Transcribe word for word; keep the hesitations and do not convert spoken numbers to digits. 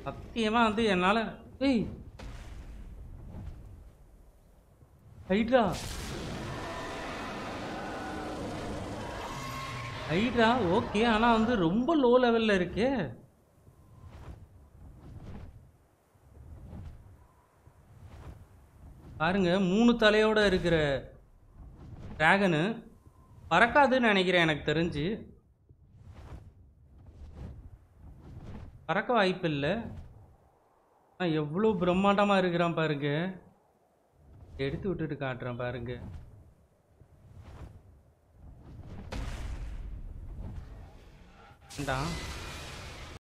சத்தியமா வந்து என்னால ஏய் ஹைட்ரா ஹைட்ரா ஓகே. ஆனா வந்து ரொம்ப லோ லெவல்ல இருக்கே. பாருங்க மூணு தலையோட இருக்கிற டிராகனு பறக்காதுன்னு நினைக்கிறேன். எனக்கு தெரிஞ்சு பறக்க வாய்ப்பு இல்லை. எவ்வளோ பிரம்மாண்டமா இருக்கிறான் பாருங்க. எடுத்து விட்டுட்டு காட்டுறேன் பாருங்க. வேண்டாம்